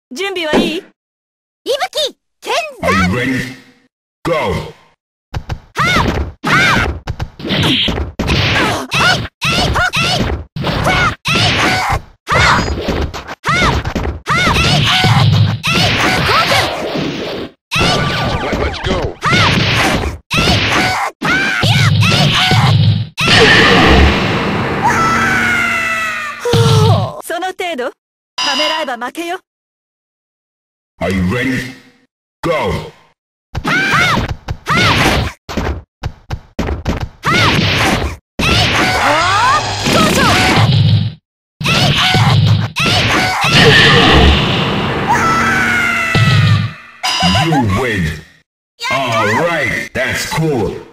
準備はいい？ いぶき剣 Are 山 you ready? Go! その程度？ためらえば負けよ。 Are you ready? Go! 'You win! Alright, that's cool!